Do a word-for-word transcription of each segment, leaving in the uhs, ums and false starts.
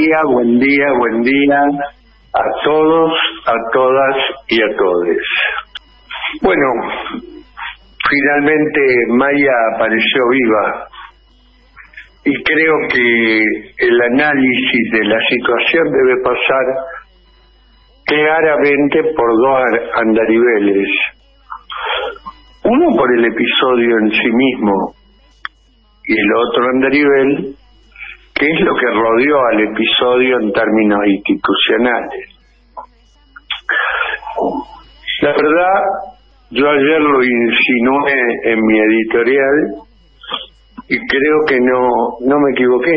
día, buen día, buen día a todos, a todas y a todes. Bueno, finalmente Maya apareció viva y creo que el análisis de la situación debe pasar claramente por dos andariveles. Uno por el episodio en sí mismo y el otro andarivel, que es lo que rodeó al episodio en términos institucionales. La verdad, yo ayer lo insinué en mi editorial y creo que no, no me equivoqué.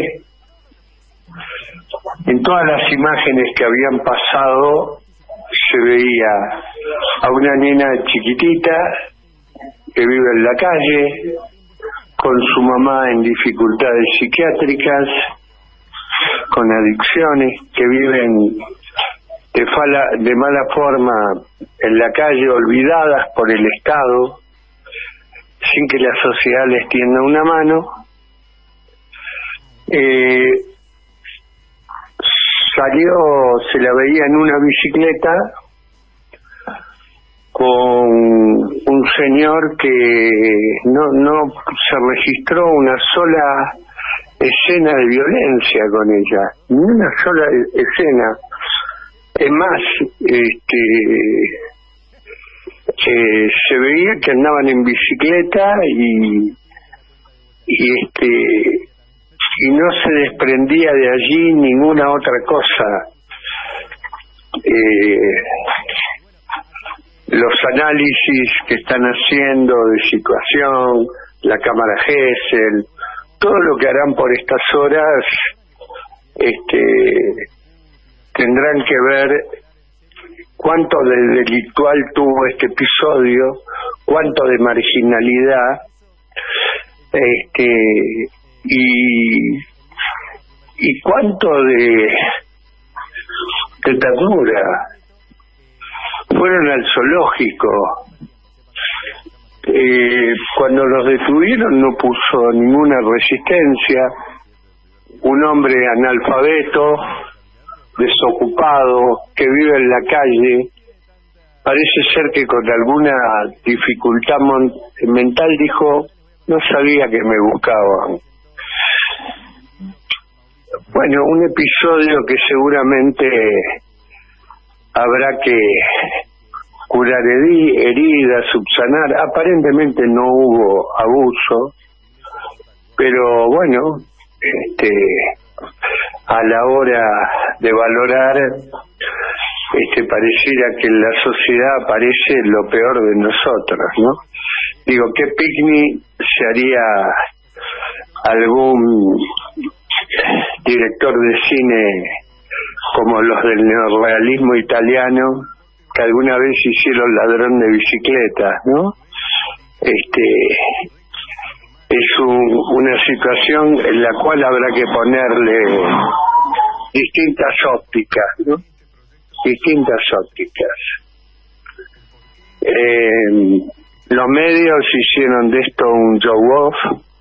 En todas las imágenes que habían pasado se veía a una nena chiquitita que vive en la calle, con su mamá en dificultades psiquiátricas, con adicciones, que viven de, fala, de mala forma en la calle, olvidadas por el Estado, sin que la sociedad les tienda una mano. Eh, salió, se la veía en una bicicleta con un señor que no, no se registró una sola escena de violencia con ella, ni una sola escena. Es más, este, que se veía que andaban en bicicleta y, y este y no se desprendía de allí ninguna otra cosa. Eh, los análisis que están haciendo de situación, la cámara Gesell, todo lo que harán por estas horas, este, tendrán que ver cuánto de delictual tuvo este episodio, cuánto de marginalidad, este, y y cuánto de de ternura. Fueron al zoológico. Eh, cuando los detuvieron no puso ninguna resistencia. Un hombre analfabeto, desocupado, que vive en la calle, parece ser que con alguna dificultad mental dijo, no sabía que me buscaban. Bueno, un episodio que seguramente habrá que curar heridas, subsanar. Aparentemente no hubo abuso, pero bueno, este, a la hora de valorar, este, pareciera que en la sociedad aparece lo peor de nosotros, ¿no? Digo, ¿qué picnic se haría algún director de cine como los del neorrealismo italiano, que alguna vez hicieron Ladrón de bicicletas, ¿no? Este es un, una situación en la cual habrá que ponerle distintas ópticas, ¿no? Distintas ópticas. Eh, los medios hicieron de esto un show-off.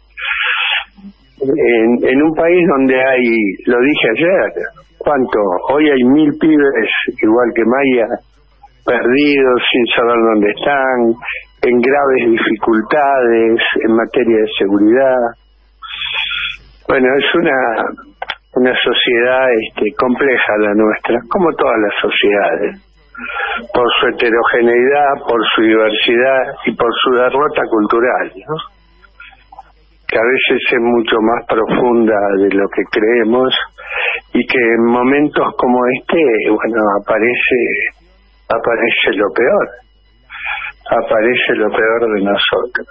En, en un país donde hay, lo dije ayer, ¿cuánto? Hoy hay mil pibes, igual que Maya, perdidos, sin saber dónde están, en graves dificultades en materia de seguridad. Bueno, es una una sociedad este, compleja la nuestra, como todas las sociedades, por su heterogeneidad, por su diversidad y por su derrota cultural, ¿no? Que a veces es mucho más profunda de lo que creemos y que en momentos como este, bueno, aparece aparece lo peor, aparece lo peor de nosotros.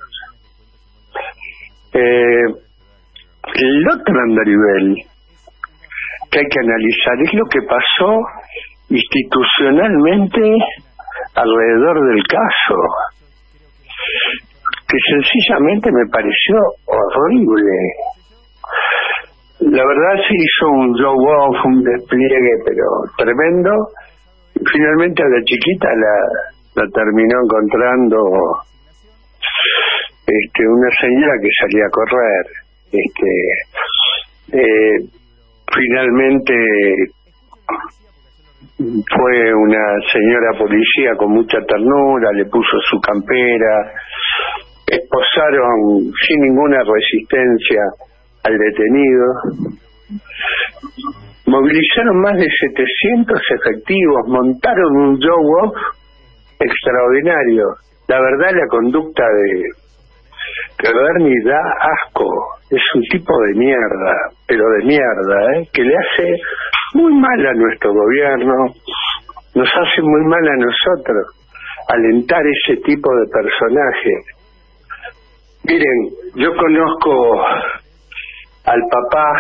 Eh, el otro andarivel que hay que analizar es lo que pasó institucionalmente alrededor del caso, que sencillamente me pareció horrible. La verdad se hizo un show-off, un despliegue, pero tremendo. Y finalmente a la chiquita la, la terminó encontrando este, una señora que salía a correr. Este, eh, finalmente fue una señora policía con mucha ternura, le puso su campera, esposaron sin ninguna resistencia al detenido, movilizaron más de setecientos efectivos, montaron un show-off extraordinario. La verdad, la conducta de, de Bernie da asco. Es un tipo de mierda, pero de mierda, ¿eh? Que le hace muy mal a nuestro gobierno, nos hace muy mal a nosotros alentar ese tipo de personajes. Miren, yo conozco al papá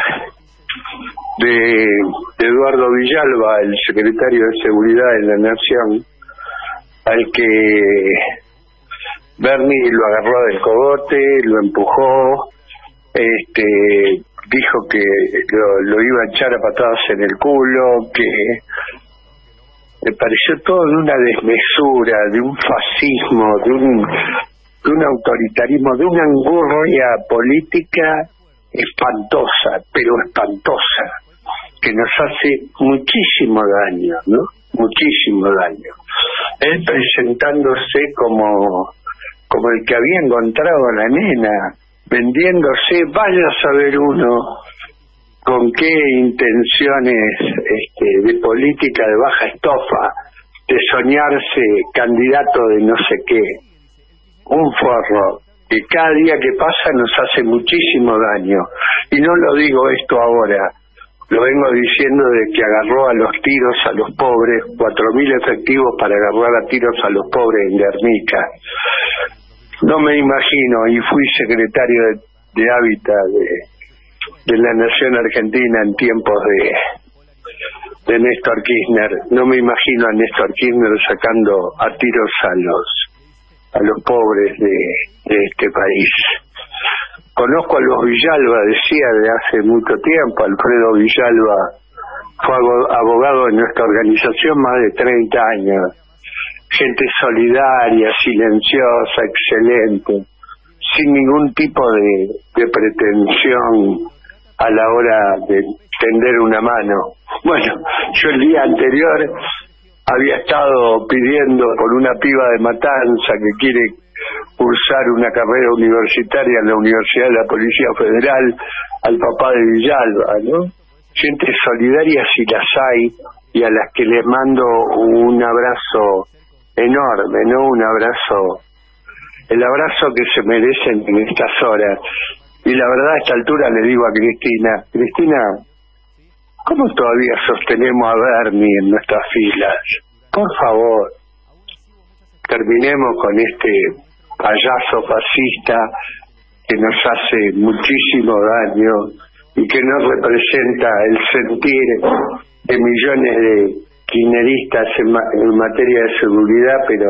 de, de Eduardo Villalba, el secretario de Seguridad de la Nación, al que Bernie lo agarró del cogote, lo empujó, este dijo que lo, lo iba a echar a patadas en el culo, que me pareció todo de una desmesura, de un fascismo, de un, de un autoritarismo, de una angurria política espantosa, pero espantosa, que nos hace muchísimo daño, ¿no? Muchísimo daño. Él presentándose como, como el que había encontrado a la nena, vendiéndose, vaya a saber uno con qué intenciones este, de política de baja estofa, de soñarse candidato de no sé qué. Un forro que cada día que pasa nos hace muchísimo daño. Y no lo digo esto ahora, lo vengo diciendo de que agarró a los tiros a los pobres, cuatro mil efectivos para agarrar a tiros a los pobres en Guernica. No me imagino, y fui secretario de, de Hábitat de, de la Nación Argentina en tiempos de, de Néstor Kirchner. No me imagino a Néstor Kirchner sacando a tiros a los a los pobres de, de este país. Conozco a los Villalba, decía, de hace mucho tiempo. Alfredo Villalba fue abogado de nuestra organización más de treinta años. Gente solidaria, silenciosa, excelente, sin ningún tipo de, de pretensión a la hora de tender una mano. Bueno, yo el día anterior había estado pidiendo por una piba de Matanza que quiere cursar una carrera universitaria en la Universidad de la Policía Federal al papá de Villalba, ¿no? Gente solidaria si las hay, y a las que les mando un abrazo enorme, ¿no? Un abrazo, el abrazo que se merecen en estas horas. Y la verdad, a esta altura le digo a Cristina, Cristina, ¿cómo todavía sostenemos a Bernie en nuestras filas? Por favor, terminemos con este payaso fascista que nos hace muchísimo daño y que no representa el sentir de millones de kirchneristas en, ma en materia de seguridad, pero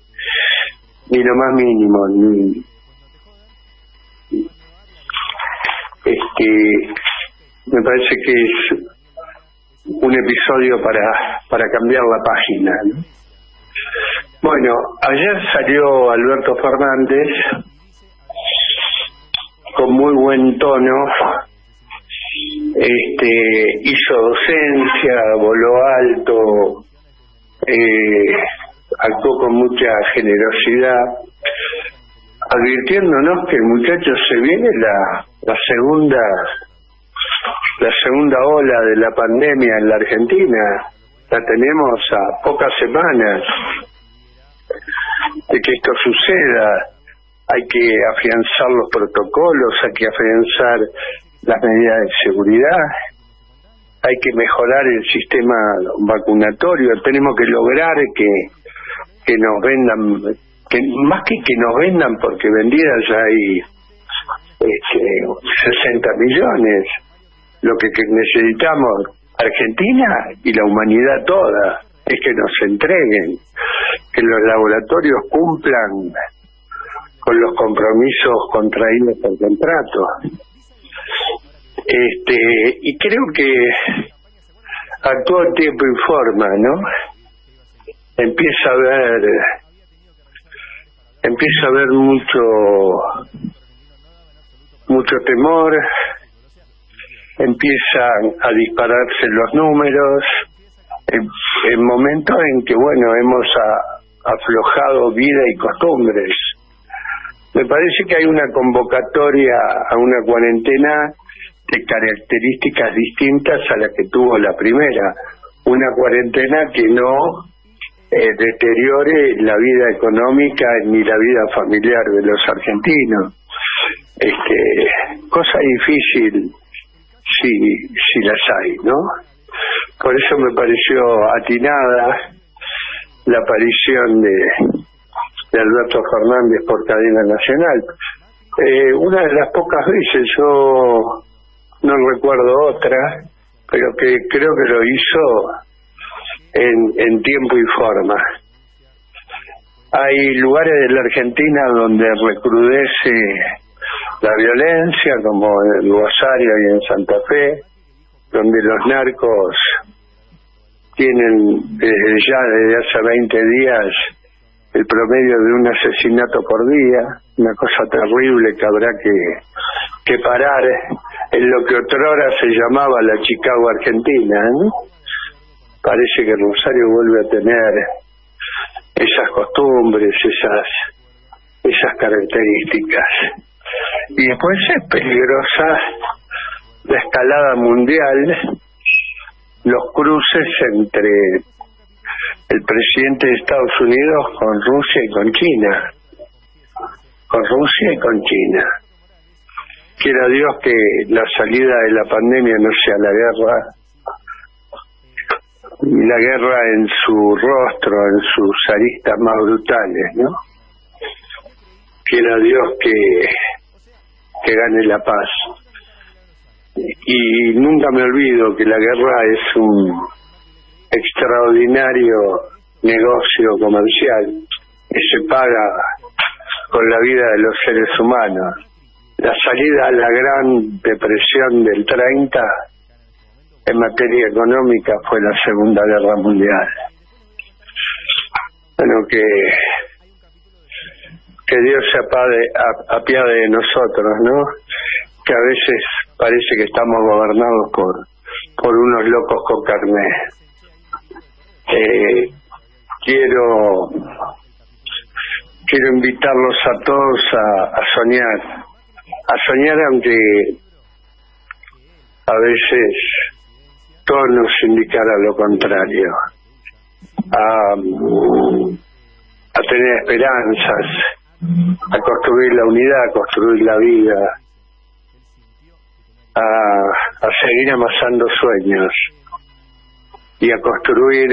ni lo más mínimo, ni este me parece que es un episodio para para cambiar la página, ¿no? Bueno, ayer salió Alberto Fernández con muy buen tono, este hizo docencia, voló alto, eh, actuó con mucha generosidad, advirtiéndonos que el muchacho se viene la, la segunda la segunda ola de la pandemia en la Argentina. La tenemos a pocas semanas de que esto suceda. Hay que afianzar los protocolos, hay que afianzar las medidas de seguridad, hay que mejorar el sistema vacunatorio. Tenemos que lograr que que nos vendan, que más que que nos vendan, porque vendidas ya hay este, sesenta millones. Lo que, que necesitamos Argentina y la humanidad toda es que nos entreguen, que los laboratorios cumplan con los compromisos contraídos por contrato. Este, y creo que actuó en tiempo y forma, ¿no? Empieza a haber empieza a haber mucho mucho temor, empiezan a dispararse los números, en, en momentos en que, bueno, hemos a, aflojado vida y costumbres. Me parece que hay una convocatoria a una cuarentena de características distintas a la que tuvo la primera. Una cuarentena que no eh, deteriore la vida económica ni la vida familiar de los argentinos. Este, cosa difícil si, si las hay, ¿no? Por eso me pareció atinada la aparición de, de Alberto Fernández por cadena nacional. Eh, una de las pocas veces, yo no recuerdo otra, pero que creo que lo hizo en, en tiempo y forma. Hay lugares de la Argentina donde recrudece la violencia, como en Rosario y en Santa Fe, donde los narcos tienen desde ya, desde hace veinte días, el promedio de un asesinato por día, una cosa terrible que habrá que, que parar en lo que otrora se llamaba la Chicago Argentina, ¿no? Parece que Rosario vuelve a tener esas costumbres, esas, esas características. Y después es peligrosa la escalada mundial, los cruces entre el presidente de Estados Unidos con Rusia y con China, con Rusia y con China. Quiera Dios que la salida de la pandemia no sea la guerra, y la guerra en su rostro, en sus aristas más brutales, ¿no? Quiera Dios que, que gane la paz. Y nunca me olvido que la guerra es un extraordinario negocio comercial que se paga con la vida de los seres humanos. La salida a la gran depresión del treinta en materia económica fue la Segunda Guerra Mundial. Bueno, que que Dios se apade, apiade de nosotros, ¿no? Que a veces parece que estamos gobernados por por unos locos con carné. Eh, quiero quiero invitarlos a todos a, a soñar, a soñar aunque a veces todo nos indicara lo contrario, a, a tener esperanzas, a construir la unidad, a construir la vida, a, a seguir amasando sueños y a construir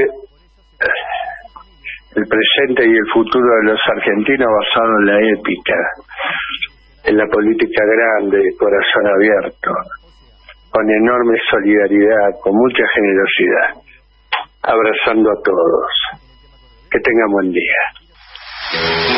el presente y el futuro de los argentinos basado en la épica, en la política grande, de corazón abierto, con enorme solidaridad, con mucha generosidad, abrazando a todos. Que tengan buen día.